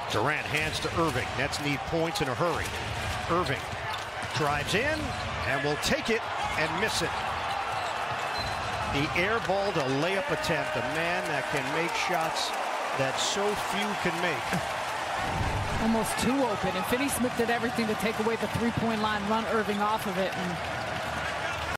Durant hands to Irving. Nets need points in a hurry. Irving drives in and will take it and miss it. He airballed a layup attempt, a man that can make shots that so few can make. Almost too open, and Finney-Smith did everything to take away the three-point line, run Irving off of it, and